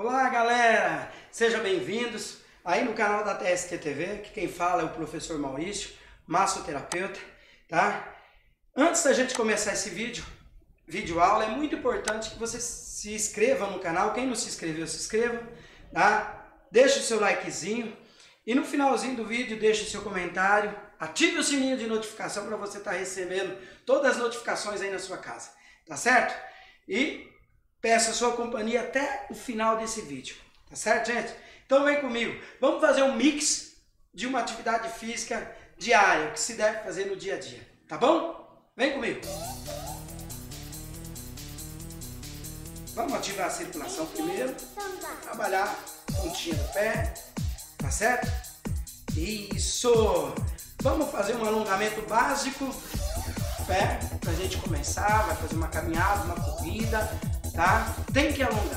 Olá galera, sejam bem-vindos aí no canal da TST TV, que quem fala é o professor Maurício, massoterapeuta, tá? Antes da gente começar esse vídeo aula, é muito importante que você se inscreva no canal. Quem não se inscreveu, se inscreva, tá? Deixa o seu likezinho e no finalzinho do vídeo deixa o seu comentário, ative o sininho de notificação para você estar recebendo todas as notificações aí na sua casa, tá certo? E peço a sua companhia até o final desse vídeo, tá certo, gente? Então vem comigo, vamos fazer um mix de uma atividade física diária, que se deve fazer no dia a dia, tá bom? Vem comigo! Vamos ativar a circulação primeiro, trabalhar a pontinha do pé, tá certo? Isso! Vamos fazer um alongamento básico, pé, pra gente começar, vai fazer uma caminhada, uma corrida, tá? Tem que alongar.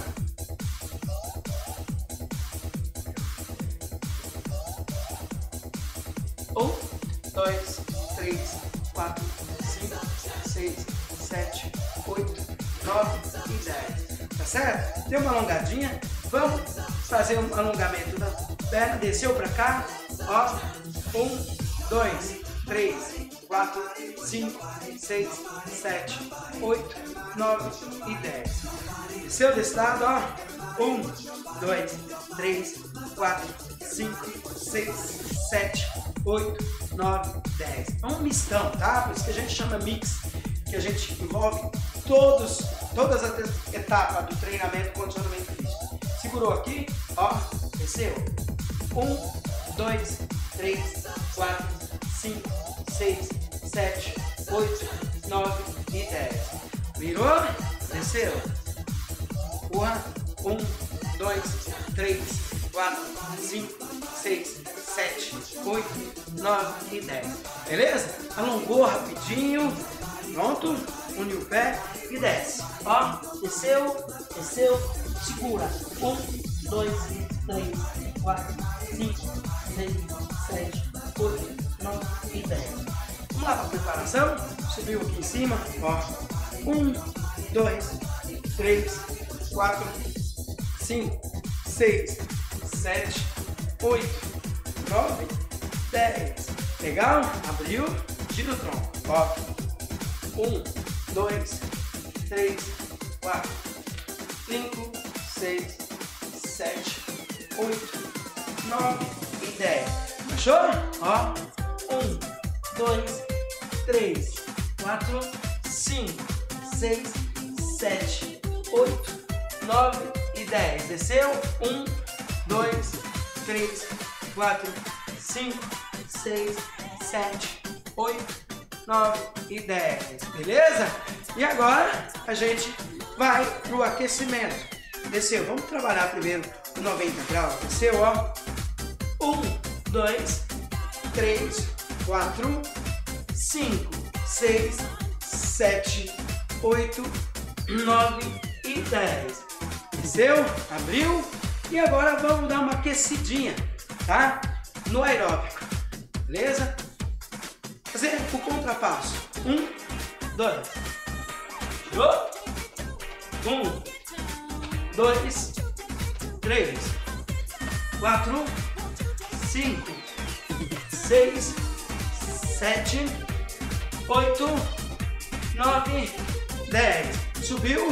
Um, dois, três, 4, 5, 6, 7, 8, 9 e 10. Tá certo? Deu uma alongadinha. Vamos fazer um alongamento da perna. Desceu pra cá. Ó. 1, 2, 3, 4, 5, 6, 7, 8, 9 e 10. Desceu desse lado, ó. 1, 2, 3, 4, 5, 6, 7, 8, 9, 10. É um mistão, tá? Por isso que a gente chama mix, que a gente envolve todas as etapas do treinamento e condicionamento físico. Segurou aqui, ó, desceu. 1, 2, 3, 4, 5, 6, 7, 8, 9 e 10. Virou, desceu. 1, 2, 3, 4, 5, 6, 7, 8, 9 e 10. Beleza? Alongou rapidinho. Pronto. Une o pé e desce. Ó, desceu, desceu, segura. 1, 2, 3, 4, 5, 6, 7, 8, 9 e 10. Vamos lá para a preparação. Subiu aqui em cima. Ó. 1, 2, 3, 4, 5, 6, 7, 8, 9, 10. Legal? Abriu, tira o tronco. Ó. 1, 2, 3, 4, 5, 6, 7, 8, 9 e 10. Achou? Ó. 1, 2, 3, 4, 5, 6, 7, 8, 9 e 10. Desceu? 1, 2, 3, 4, 5, 6, 7, 8, 9 e 10, beleza? E agora a gente vai pro aquecimento. Desceu, vamos trabalhar primeiro o 90 graus. Desceu, ó. 1, 2, 3, 4, 5, 6, 7, 8, 9 e 10. Desceu, abriu. E agora vamos dar uma aquecidinha, tá? No aeróbico, beleza? Fazer o contrapasso. 1, 2. Tirou? 1, 2, 3, 4, 5, 6, 7, 8, 9, 10. Subiu.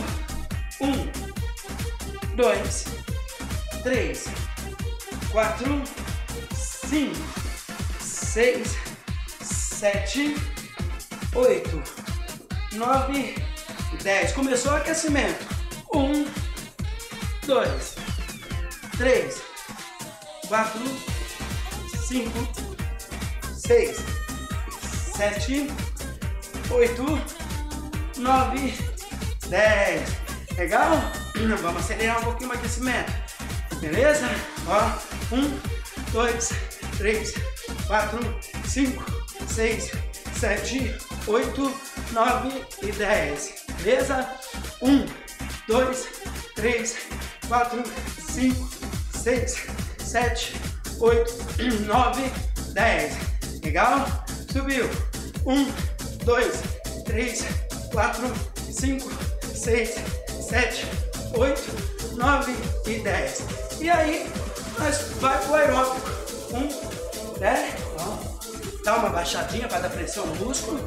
1, 2, 3, 4, 5, 6, 7, 8, 9, 10. Começou o aquecimento. 1, 2, 3, 4, 5, 6, 7, 8, 9, 10. Legal? Vamos acelerar um pouquinho o aquecimento. Beleza? Ó. 1, 2, 3, 4, 5, 6, 7, 8, 9 e 10. Beleza? 1, 2, 3, 4, 5, 6, 7, 8, 9, 10. Legal? Subiu. 1, 2, 3, 4, 5, 6, 7, 8, 9 e 10. E aí, nós vai pro aeróbico. 1, 10, dá uma baixadinha para dar pressão no músculo.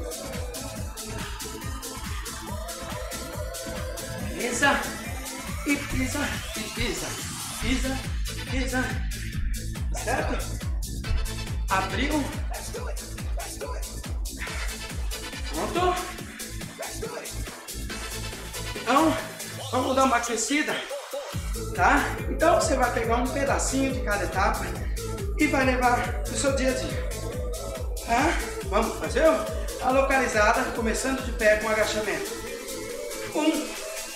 Beleza? E pisa, e pisa, pisa, pisa. Certo? Abriu. Pronto? Então, vamos dar uma aquecida, tá? Então, você vai pegar um pedacinho de cada etapa e vai levar pro seu dia a dia, tá? Vamos fazer a localizada, começando de pé com agachamento. 1,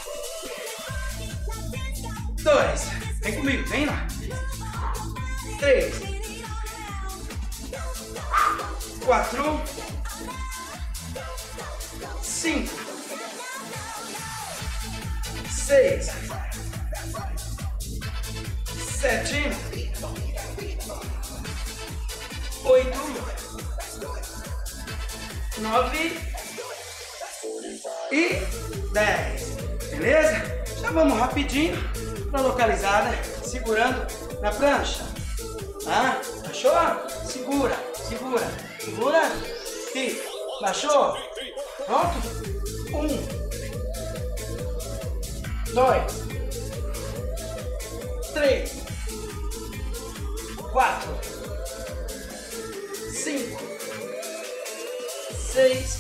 2, vem comigo, vem lá. 3, 4, 5, 6, 7, 8, 9 e 10. Beleza? Já vamos rapidinho para a localizada, segurando na prancha. Tá? Baixou? Segura, segura, segura. E baixou. Pronto? 1, 2, 3, 4, 5, 6,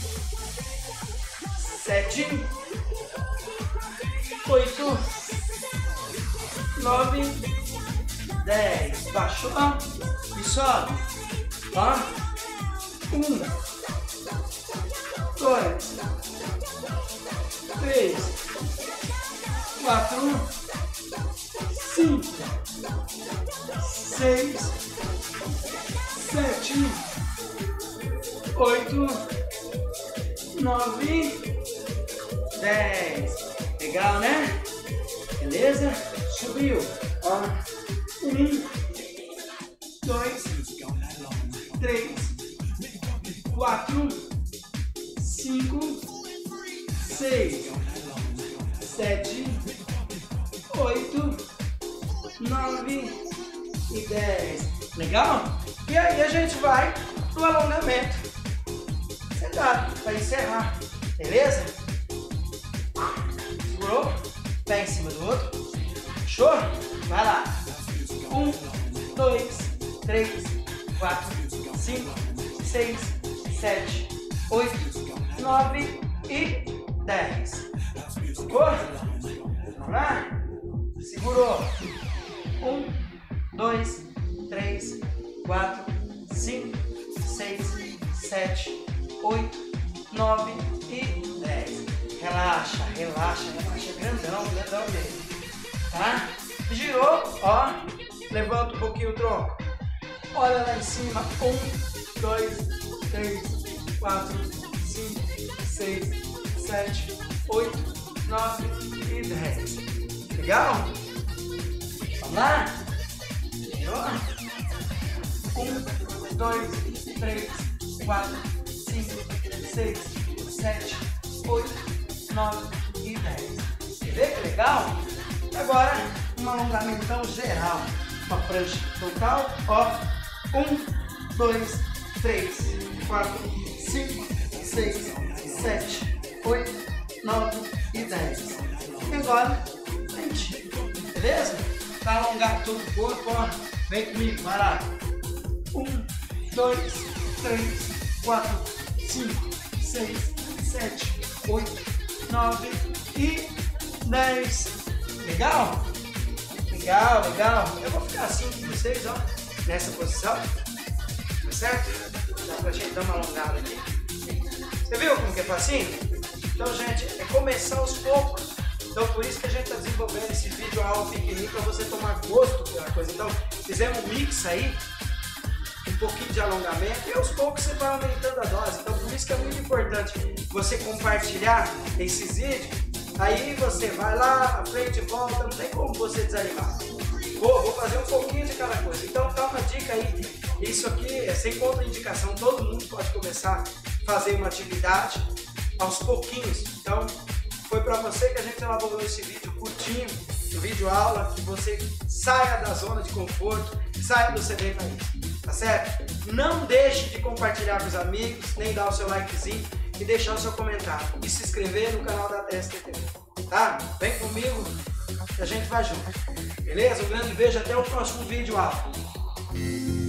7, 8, 9, 10. Baixou e sobe. Ó. 1, 2, 3, 4, 5, 6, 7, 8, 9, 10. Legal, né? Beleza? Subiu. Ó. 1, 2, 3, 4, 5, 6, 7, 8, 9 e 10. Legal? E aí a gente vai pro alongamento sentado para encerrar. Beleza? Segurou? Pé em cima do outro. Show? Vai lá. 1, 2, 3, 4, 5, 6, 7, 8, 9 e 10. Ficou? Vamos lá? Segurou. 1, 2, 3, 4, 5, 6, 7, 8, 9 e 10. Relaxa, relaxa, relaxa. Grandão, grandão mesmo. Tá? Girou, ó. Levanta um pouquinho o tronco. Olha lá em cima. 1, 2, 3, 4, 5, 6, 7, 8, 9 e 10. Legal? Vamos lá? Girou? 1, 2, 3, 4, 5, 6, 7, 8, 9 e 10. Você vê que legal? Agora, um alongamentão geral. Uma prancha total, ó. 1, 2, 3, 4, 5, 6, 7, 8, 9 e 10. E agora, frente. Beleza? Para alongar todo o corpo, ó. Vem comigo, vai lá. 1, 2, 3, 4, 5, 6, 7, 8, 9 e 10. Legal? Legal, legal. Eu vou ficar assim com vocês, ó. Nessa posição. Tá certo? Dá pra gente dar uma alongada aqui. Você viu como que é facinho? Então, gente, é começar aos poucos. Então, por isso que a gente está desenvolvendo esse vídeo aula pequenininho para você tomar gosto pela coisa. Então, fizemos um mix aí, um pouquinho de alongamento e aos poucos você vai aumentando a dose. Então, por isso que é muito importante você compartilhar esses vídeos. Aí você vai lá, à frente e volta, não tem como você desanimar. Vou fazer um pouquinho de cada coisa. Então, dá uma dica aí. Isso aqui é sem contraindicação, todo mundo pode começar a fazer uma atividade aos pouquinhos. Então, foi para você que a gente elaborou esse vídeo curtinho, no vídeo aula, que você saia da zona de conforto, saia do sedentarismo, tá certo? Não deixe de compartilhar com os amigos, nem dar o seu likezinho e deixar o seu comentário e se inscrever no canal da TSTTV, tá? Vem comigo que a gente vai junto, beleza? Um grande beijo, até o próximo vídeo aula.